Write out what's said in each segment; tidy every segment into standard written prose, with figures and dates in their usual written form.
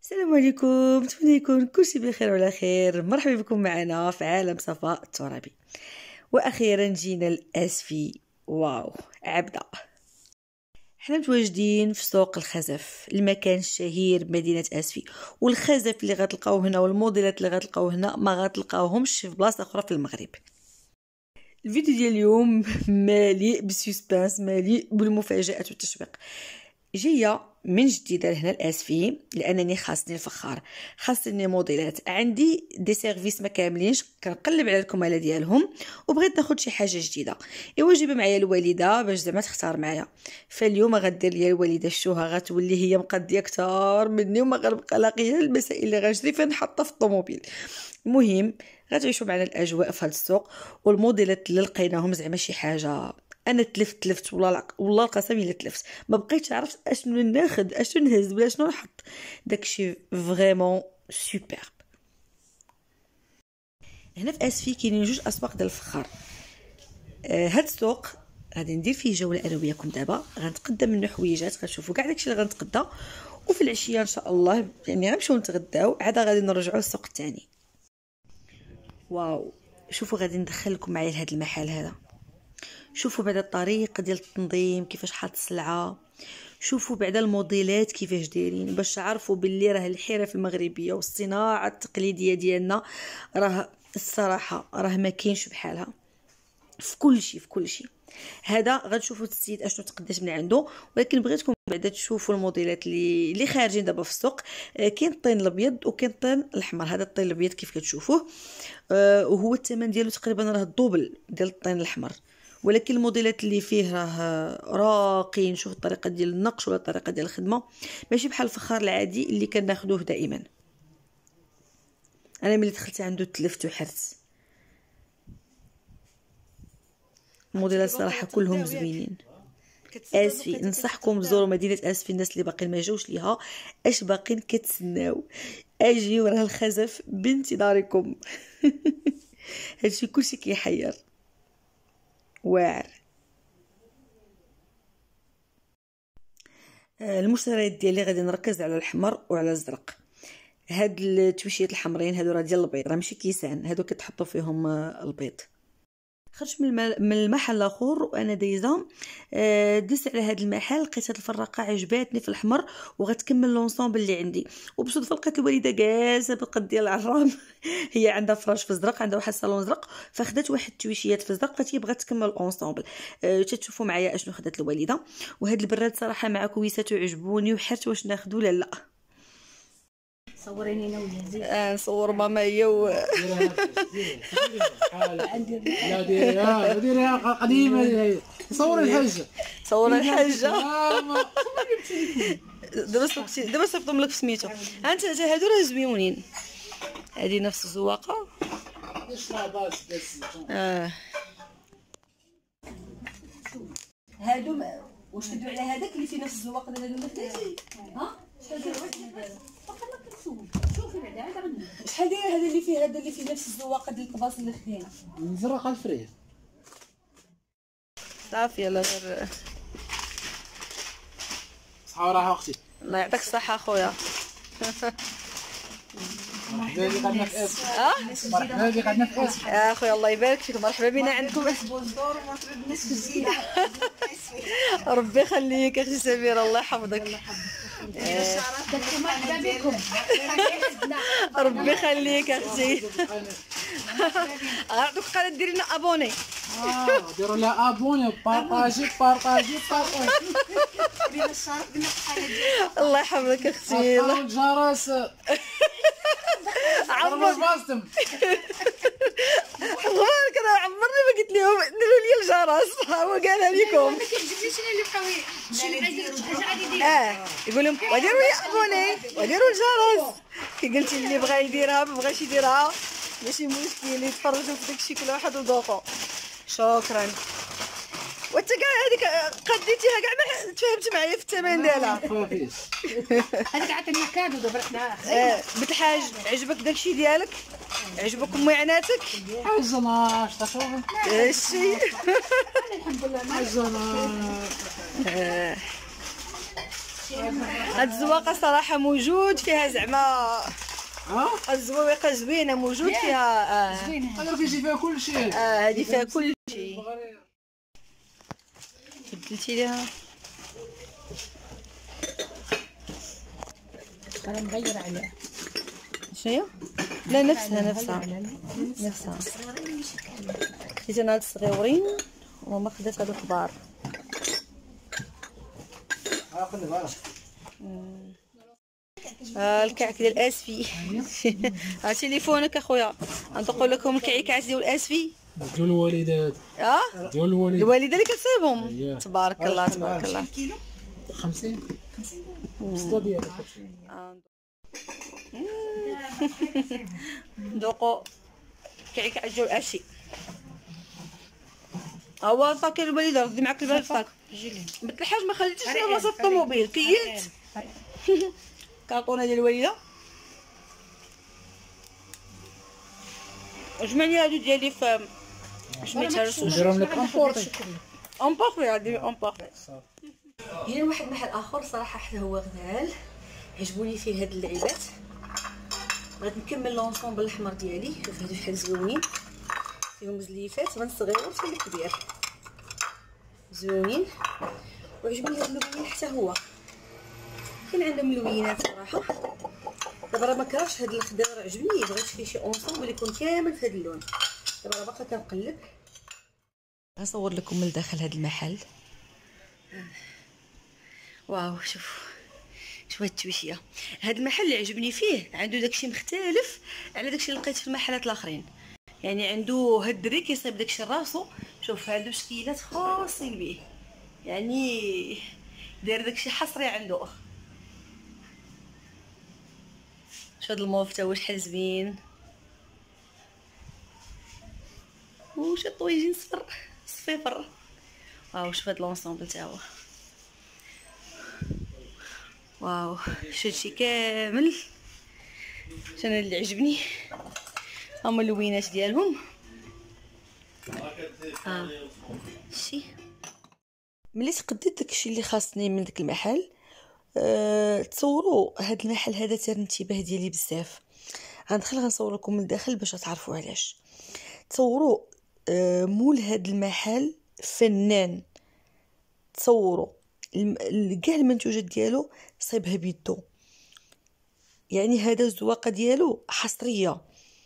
السلام عليكم، نتمنى يكون كلشي بخير وعلى خير. مرحبا بكم معنا في عالم صفاء الترابي. واخيرا جينا الاسفي. واو عبده. حنا متواجدين في سوق الخزف، المكان الشهير بمدينه اسفي. والخزف اللي غتلقاوه هنا والموديلات اللي غتلقاوه هنا ما غتلقاوهمش في بلاصه اخرى في المغرب. الفيديو ديال اليوم مليء بالسسبانس، مليء بالمفاجات والتشويق. جايه من جديد لهنا الاسفي لانني خاصني الفخار، خاصني موديلات، عندي دي سيرفيس ما كاملينش، كنقلب على الكماله ديالهم وبغيت ناخذ شي حاجه جديده. ايوا جيب معايا الوالده باش زعما تختار معايا. فاليوم غدير ليا الوالده الشوها، غتولي هي مقضيه كثار مني وما غنبقى لاقيه المسائل اللي غنشري فين نحطها في الطوموبيل. المهم غتعيشوا معنا الاجواء في هذا السوق، والموديلات اللي لقيناهم زعما شي حاجه. انا تلفت والله القسم الا تلفت، ما بقيتش عرفت اشنو ناخذ، اشنو نهز ولا شنو نحط. داكشي فريمون سوبر. هنا في اسفي كاينين جوج اسواق ديال الفخار. هاد السوق غادي ندير فيه جوله انا وياكم دابا، غنتقدم منه حويجات، غتشوفوا كاع داكشي اللي غنتقدى، وفي العشيه ان شاء الله يعني غنمشيو نتغداو، عاد غادي نرجعوا للسوق الثاني. واو شوفوا غادي ندخلكم معايا لهاد المحل هذا. شوفوا بعد الطريقه ديال التنظيم كيفاش حاط السلعه، شوفوا بعد الموديلات كيفاش دايرين، باش تعرفوا باللي راه الحرف المغربيه والصناعه التقليديه ديالنا راه الصراحه راه ما كاينش بحالها في كل شيء. هذا غتشوفوا السيد اشنو تقداش من عنده، ولكن بغيتكم بعدا تشوفوا الموديلات اللي خارجين دابا في السوق. كاين الطين الابيض وكاين الطين الاحمر. هذا الطين الابيض كيف كتشوفوه وهو الثمن ديالو تقريبا راه الدوبل ديال الطين الاحمر، ولكن الموديلات اللي فيه راه راقين. شوف الطريقه ديال النقش ولا الطريقه ديال الخدمه، ماشي بحال الفخار العادي اللي كناخذوه دائما. انا ملي دخلت عنده تلفت وحرت. الموديلات الصراحه كلهم زوينين. اسفي ننصحكم تزوروا مدينه اسفي. الناس اللي باقيين ما جاوش ليها، اش باقيين كتسناو؟ اجيو راه الخزف بانتظاركم. هادشي كلشي كيحير واعر. المشتريات ديالي غادي نركز على الاحمر وعلى الازرق. هاد التويشيات الحمرين هادو راه ديال البيض، راه ماشي كيسان، هادو كتحطوا فيهم البيض. خرجت من المحل الاخر وانا دايزه دزت على هذا المحل، لقيت هاد الفراقه عجباتني في الاحمر وغتكمل لونسومبل اللي عندي. وبصدفه لقيت الوالده جالسه بالقد ديال العرام. هي عندها فراش في الزرق، عندها واحد الصالون زرق، فخدات واحد التويشيات في الزرق، فهي بغات تكمل الاونسومبل. تشوفوا معايا اشنو خدات الوالده. وهاد البراد صراحه مع كويساتو عجبوني، وحرت واش ناخذ ولا لا. صوريني انا وجهزي. نصور ماما هي ديريها قديمه. صوري الحاجه، صور الحاجه. دابا صيفطهم لك في سميتو. ها انت هادو راه زويونين، هادي نفس الزواقه. هادو واش كدوي على هذاك اللي فيه نفس الزواقه ديال هادو اللي ها شحال داير؟ شوفي بعدا عاد غنمشي. شحال داير هذا اللي فيه نفس الزواقه ديال الكباص اللي خدينا؟ نزرق الفريه صافي يلا غير صحه وراحه اختي. الله يعطيك الصحه اخويا. مرحبا بك عندنا في اسفي. مرحبا بك عندنا في اسفي يا اخويا الله يبارك فيك، مرحبا بنا عندكم. ربي يخليك اختي سميره، الله يحفظك. مرحبا بكم. ربي يخليك اختي. دوك قالت ديري لنا ابوني. ديروا لها ابوني وبارطاجي. الله يحفظك اختي. الله الجرس عمر باسطم. غير انا عمرني ما قلت لهم ديروا لي الجرس، هو قالها لكم. ما كيعجبنيش انا اللي بقاو شي اللي بغا يدير شي حاجه غادي يدير. يقول لهم وديروا لي ابوني وديروا الجرس. كي قلتي اللي بغا يديرها ما بغاش يديرها ماشي مشكل، يتفرجوا في داكشي كل واحد وذوقو. شكرا. وانت كاع هذيك قديتيها كاع ما تفاهمت معايا في الثمن ديالها. هذيك عطينا كادو دابا حنا. بنت الحاج عجبك داكشي ديالك؟ عجبك معاناتك؟ حزنا شتاشوف هادشي. الحمد لله حزنا. هاد الزواقه صراحه موجود فيها زعما الزواقه زوينه موجود فيها هذا كيجي فيها كل شيء. هذه فيها كل شيء. بدلتي ليها انا نغير عليها. شنو؟ لا نفسها خديت انا هاد الصغيورين وماما خدات هادو الكبار. الكعك ديال الاسفي. ها تليفونك اخويا ندوقوا لكم الكعكات ديال الاسفي ديال الوالدات. ديال الوالده اللي كتصيبهم. تبارك الله تبارك الله. 50 بسطه ديالك. ندوقوا كعكه ديال الاسفي. هو الطاك الوالده ردي معاك البال الطاك. بنت الحاج ما خليتيش بلاصه الطوموبيل كيلت. كارطونه ديال الوالده. جمعني هادو ديالي في سميتها رسوش. نديرهم لك امبورطي. امبورطي غادي امبورطي. هنا واحد المحل اخر صراحه حتى هو غزال عجبوني فيه هاد اللعيبات. بغيت نكمل لونسومبل الاحمر ديالي. شوف هادو شحال زوينين فيهم زليفات من الصغير حتى للكبير زوينين. وعجبني هاد اللون حتى هو كاين عندهم ملونات صراحه. دابا راه ما كرهتش هاد الخضر عجبني بغيت فيه شي اونسومبل يكون كامل في هاد اللون. دابا راه باقا كنقلب. غنصور لكم من داخل هاد المحل. واو شوف هاد التويشيه. هاد المحل اللي عجبني فيه عنده داكشي مختلف على داكشي اللي لقيت في المحلات الاخرين. يعني عنده هاد الدري كيصايب داكشي راسو. شوف عنده شكيلات خاصين به يعني داير داكشي حصري عنده. شوف هاد الموف تا هو شحال زوين. وش الطويجين صفر. واو شوف هاد لونسومبل تا هو. واو شو هادشي كامل. شنو اللي عجبني هما اللوينات ديالهم. شي ملي تقديت داكشي اللي خاصني من داك المحل. تصوروا هاد المحل هذا تار الانتباه ديالي بزاف. غندخل غنصور لكم من الداخل باش تعرفوا علاش. تصوروا مول هاد المحل فنان. تصوروا كاع المنتوجات ديالو صايبها بيدو. يعني هذا الزواقه ديالو حصريه.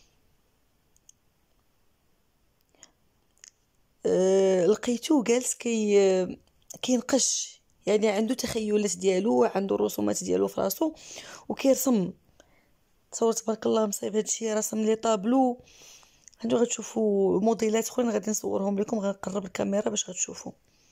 لقيتو جالس كينقش. يعني عنده تخيلات ديالو عنده رسومات ديالو في راسو وكيرسم. تصور تبارك الله مصايب هادشي رسم لي طابلو. هانتو غتشوفوا موديلات اخرين غادي نصورهم لكم. غنقرب الكاميرا باش غتشوفوا.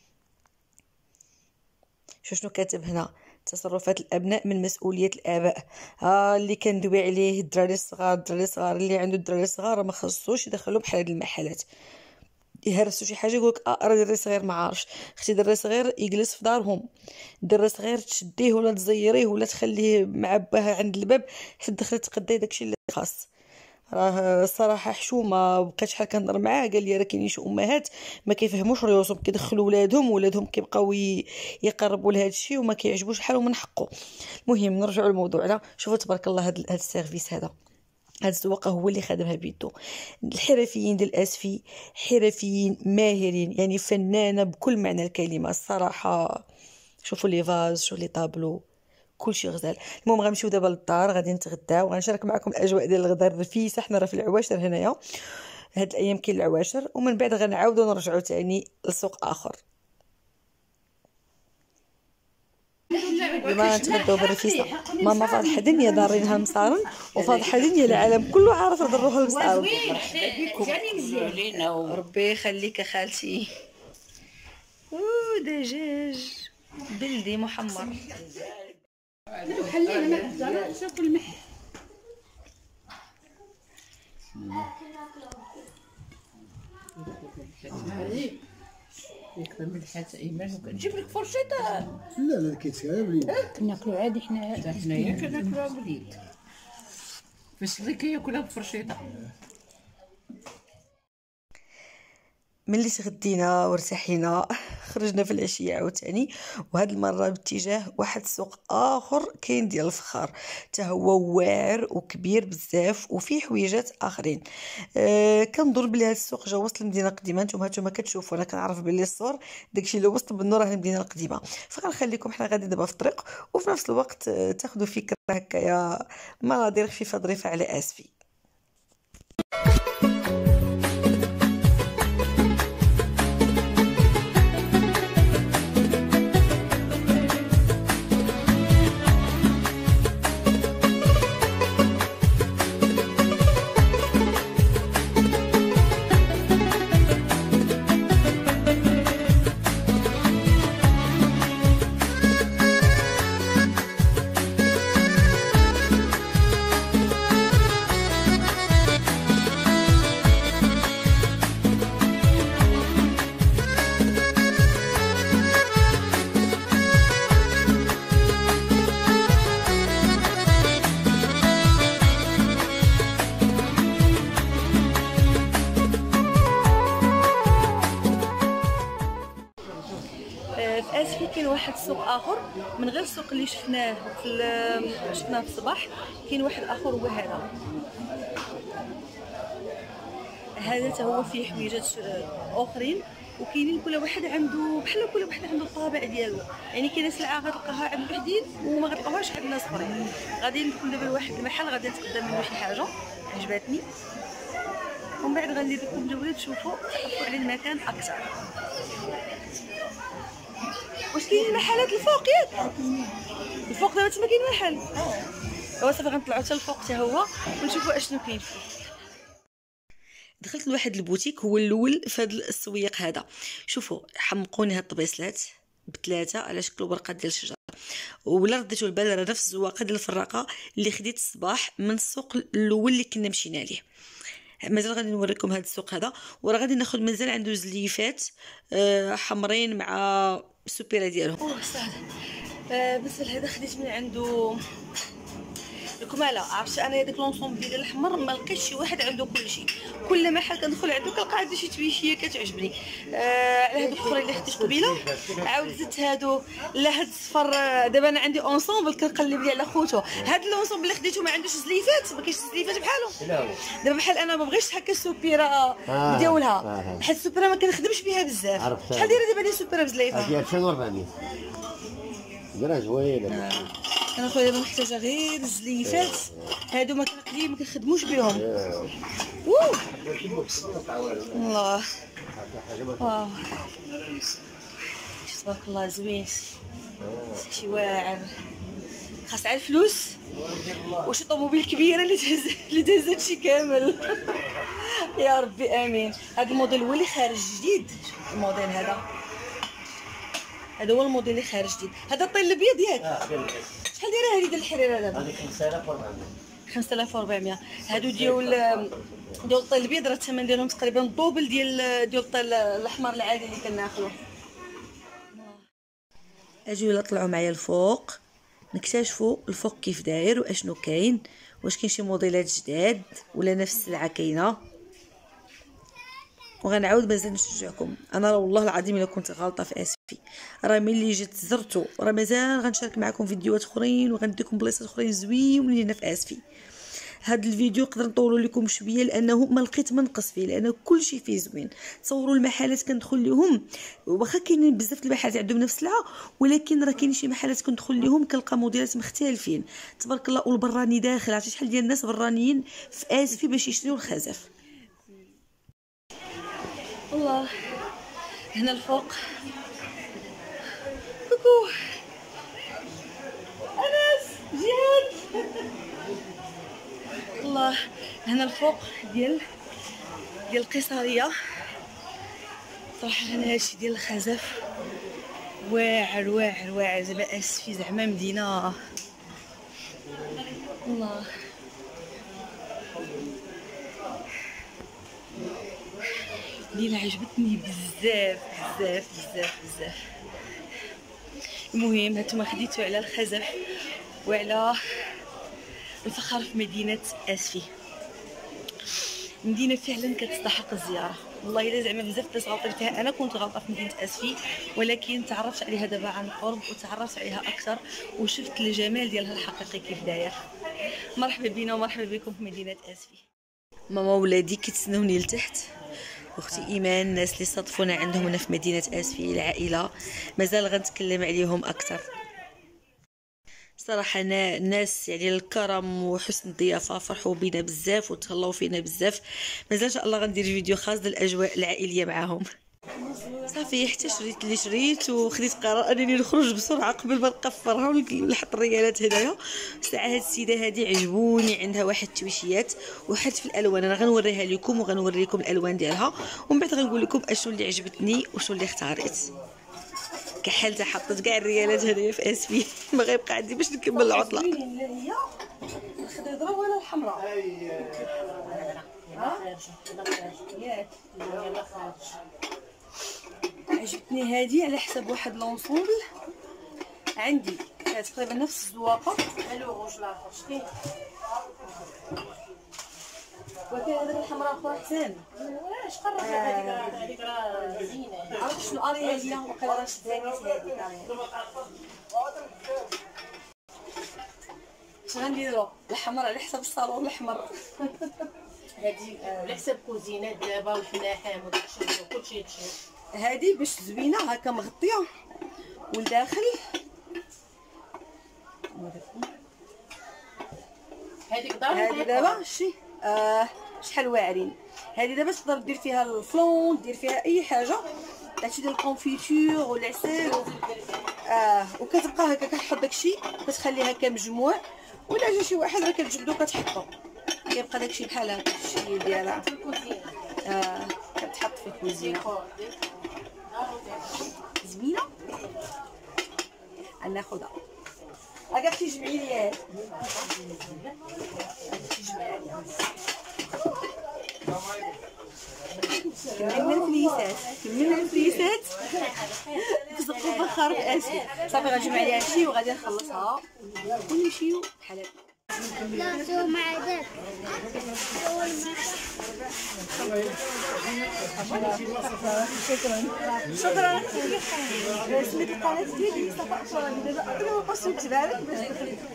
شنو كاتب هنا. تصرفات الابناء من مسؤوليه الاباء. اللي كندوي عليه الدراري الصغار اللي عنده الدراري الصغار ما خصوش يدخلوا بحال هاد المحلات. يهرسوا شي حاجه يقولك راه دري صغير ما عارفش. اختي دري صغير يجلس في دارهم. دري صغير تشديه ولا تزيريه ولا تخليه مع باه عند الباب حتى تدخلي تقداي داكشي اللي خاص. راه الصراحه حشومه. بقيت شحال كنهضر معاه قال لي راه كاينين شي امهات ما كيفهموش ريوسهم كيدخلوا ولادهم كيبقاو يقربوا لهذا الشيء وما كيعجبوش حالهم من حقه. المهم نرجعوا لموضوعنا. شوفوا تبارك الله هذا السيرفيس هذا. هاد الزواقه هو اللي خدمها بيدو. الحرفيين ديال الاسفي حرفيين ماهرين يعني فنانه بكل معنى الكلمه الصراحه. شوفوا لي فاز شوفوا لي طابلو كلشي غزال. المهم غنمشيو دابا للدار غادي نتغداو وغنشارك معكم الاجواء ديال الغداء الرفيسه. حنا راه في العواشر هنايا هاد الايام كاين العواشر ومن بعد غنعاودو نرجعو تاني لسوق اخر. ما نتغداو بالرفيسه. ماما فاضحه دنيا دارينها مصارن وفاضحه دنيا العالم كله عارف هاد نروحو للمصارن. ربي يخليك خالتي. دجاج بلدي محمر. خلينا نشوف المحل. يكثر من الحاجة ايمان وكنجيب لك فرشيطه. لا كيتسالى وليد. كناكلو عادي حنايا كناكلوها باليد. فاش اللي كياكلها بفرشيطه. ملي تغدينا وارتاحينا خرجنا في العشيه عاوتاني، وهاد المره باتجاه واحد السوق اخر كاين ديال الفخار، حتى هو واعر وكبير بزاف وفيه حويجات اخرين. كنظن بلي هاد السوق جا وسط المدينه القديمه. نتوما كتشوفوا، انا كنعرف بلي الصور داكشي اللي وسط بالنور راه المدينه القديمه. فغنخليكم حنا غادي دابا في الطريق، وفي نفس الوقت تاخذوا فكره هكايا مناظر خفيفه ظريفه على اسفي. في اسفي كاين واحد السوق اخر من غير السوق اللي شفناه في الصباح. كاين واحد اخر هو هذا حتى هو فيه حويجات اخرين، وكاينين كل واحد عنده بحال كل واحد عنده الطابع ديالو. يعني كاينه سلعه غتلقاها عند وحدين وما غتلقاوهاش عند ناس اخرين. غادي ندخل دابا لواحد المحل غادي نتقدم منه شي حاجه عجباتني، ومن بعد غندير لكم جوله تشوفوا تعرفوا على المكان اكثر. واش كاين المحلات الفوق ياك؟ الفوق دابا تما كاين محل. ايوا صافي غنطلعوا حتى الفوق حتى هو ونشوفوا اشنو كاين فيه. دخلت لواحد البوتيك هو الاول في هذا السويق هذا. شوفوا حمقوني هاد الطبيصلات بثلاثه على شكل ورقه ديال الشجر، ولا رديتو البال راه نفس الزواقه ديال الفراقه اللي خديت الصباح من السوق الاول اللي كنا مشينا ليه. مازال غادي نوريكم هذا السوق هذا، وراه غادي ناخذ مازال عنده زليفات حمرين مع السوبيره ديالهم. مثل هذا خديت من عنده الكماله. عرفت انا هذاك لونسومبل ديال الاحمر ما لقيتش شي واحد عنده كل شيء. كل محل كندخل عنده كنلقى عنده شي تويشيه كتعجبني. على هذوك الاخرين اللي خديت قبيله عاود زدت هادو. لا هاد الصفر دابا انا عندي اونسومبل كنقلب لي على خوتو. هاد لونسومبل اللي خديتو ما عندوش زليفات، ما كاينش زليفات بحالو. دابا بحال انا ما بغيتش هكا السوبيره ديالها، حيت السوبيره ما كنخدمش بها بزاف. شحال دايره دابا هذه السوبيره بزليفه؟ ديال 2400 درا زوينه. انا خويا دابا محتاجه غير الزليفات هادو، ما كنقلي ما كنخدموش بهم. الله واو تبارك الله زوين، شي واعر. خاص على الفلوس وشي طوموبيل كبيره اللي تهز هادشي كامل. يا ربي امين. هذا الموديل هو اللي خارج جديد. الموديل هذا هو الموديل اللي خارج جديد. هذا الطين الابيض ياك؟ شحال دايره هذه ديال الحريره دابا؟ هذه 5400. 5400. هادو ديال الطين الابيض راه الثمن ديالهم تقريبا الدوبل ديال الطين الاحمر العادي اللي كناكلو. اجيو لا طلعوا معايا الفوق نكتشفوا الفوق كيف داير واشنو كاين، واش كاين شي موديلات جداد ولا نفس السلعه كاينه. وغنعاود مازال نشجعكم. انا راه والله العظيم الا كنت غلطه في اسفي، راه ملي جيت زرتو راه مازال غنشارك معكم فيديوهات اخرين وغنديكم بلايصات اخرين زوينين هنا في اسفي. هاد الفيديو نقدر نطولوا لكم شويه لانه ما لقيت ما نقص فيه، لانه كلشي فيه زوين. تصوروا المحلات كندخل لهم واخا كاينين بزاف المحلات عندهم نفس السلعه، ولكن راه كاين شي محلات كندخل لهم كنلقى موديلات مختلفين تبارك الله. والبراني داخل، عرفتي شحال ديال الناس برانيين في اسفي باش يشريو الخزف. الله هنا الفوق. كوكو انس جهاد. الله هنا الفوق ديال القيصريه. صراحه هنا هادشي ديال الخزف واعر واعر واعر. زعما اسفي زعما مدينه. الله مدينة عجبتني بزاف بزاف بزاف بزاف. المهم هانتوما خديتو على الخزف وعلى الفخر في مدينة اسفي. مدينه فعلا كتستحق الزياره، والله الا زعما بزاف الناس غلطوا فيها. انا كنت غلطه في مدينه اسفي، ولكن تعرفت عليها دابا عن قرب وتعرفت عليها اكثر وشفت الجمال ديالها الحقيقي كيف داير. مرحبا بينا ومرحبا بكم في مدينه اسفي. ماما ولادي كيتسناوني لتحت، اختي ايمان، الناس اللي صادفونا عندهم هنا في مدينه اسفي، العائله مازال غنتكلم عليهم اكثر. صراحه انا الناس يعني الكرم وحسن الضيافه فرحوا بينا بزاف وتهلاو فينا بزاف. مازال ان شاء الله غندير فيديو خاص للاجواء العائليه معاهم. صافي حتى شريت اللي شريت وخديت قرار انني نخرج بسرعه قبل ما نقفرها ونحط الريالات هنايا. ساعه هاد السيده هادي عجبوني، عندها واحد التويشيات وحد في الالوان، انا غنوريها لكم وغنوري لكم الالوان ديالها ومن بعد غنقول لكم اشنو اللي عجبتني وشنو اللي اختاريت. كحالتها حطيت كاع الريالات هنايا في اسفي ما غيبقى عندي باش نكمل العطله. لا هي الخضيره ولا الحمراء؟ ياك عجبتني هادي على حساب واحد لونسومبل عندي فيها تقريبا نفس الزواقه. ولكن هذيك الحمراء اخرى حسان واش قرب هذيك راه زينه. عرفت شنو اريها ليا وقيلا راه شداني هذيك. اش غنديرو؟ الحمراء على حساب الصالون الاحمر. هادي على حساب كوزينات دابا والفلاحه وداكشي كلشي يتشري. هادي باش زوينه هكا مغطيه والداخل هذيك دار هادي دابا شتي شحال واعرين. هادي دابا تقدر دير فيها الفلون، دير فيها اي حاجه، داكشي ديال الكونفيتور والعسل وكتبقى هكا كتحط داكشي كتخليه هكا مجموع، ولا جا شي واحد راه كتجبدو كتحطو كيبقى داكشي بحال هكا الشكل ديالها. كتحط في الكوزينه زوينه. ناخذها هكا اختي جمعي لي كملنا الفليسات كتزقوا فخار في اسفي. صافي غنجمع عليها هادشي وغادي نخلصها ونمشيو بحال هكا. لا سوى مع ذاك شكرا سميت القناه ديالي صفاء الترابي. دابا انا ما بقاش نكتبها لك باش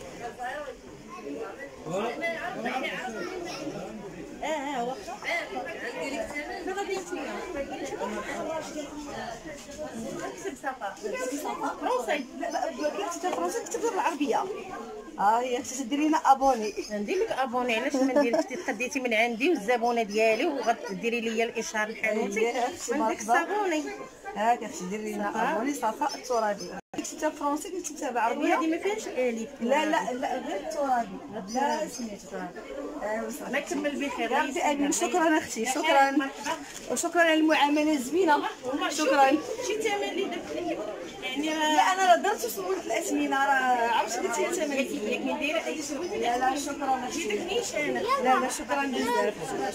فرنسي. لا كتبت فرنسي كتبت بالعربيه. هي خصك ديري لنا ابوني. ندير لك ابوني علاش ما ندير لك؟ تقديتي من عندي والزبونه ديالي وغديري لي الاشهار لحانوتي عندك الصابوني. هاكا خصك ديري لنا ابوني صفاء الترابي. كتبتها بالفرنسي كتبتها بالعربيه. هذه ما فيهاش الف. لا غير الترابي لا سميتو. ما كمل بخير. يا ربي امين. شكرا اختي، شكرا وشكرا على المعامله الزوينه. شكرا. شي ثمن اللي درت لي يعني لا انا راه درت وصورت الاثمنه راه عرفتي قلت لي ثمن لك ندير اي سوق. لا شكرا جيتكنيش انا. لا شكرا بزاف.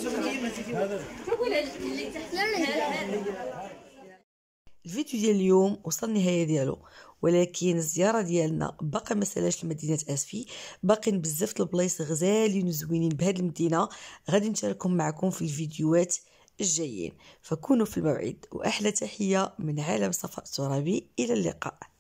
الفيديو ديال اليوم وصل النهايه ديالو، ولكن الزياره ديالنا باقا ما سالاش لمدينه اسفي. باقين بزاف البلايص غزالين وزوينين بهذه المدينه غادي نشاركهم معكم في الفيديوهات الجايين، فكونوا في الموعد. واحلى تحيه من عالم صفاء الترابي، الى اللقاء.